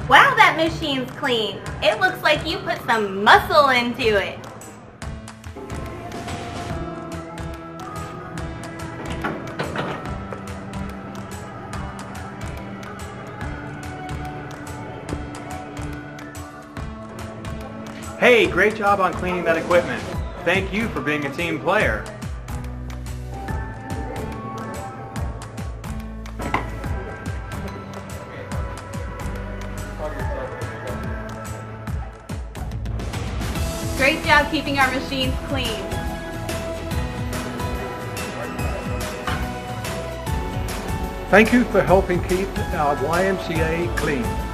Wow, that machine's clean. It looks like you put some muscle into it. Hey, great job on cleaning that equipment. Thank you for being a team player. Great job keeping our machines clean. Thank you for helping keep our YMCA clean.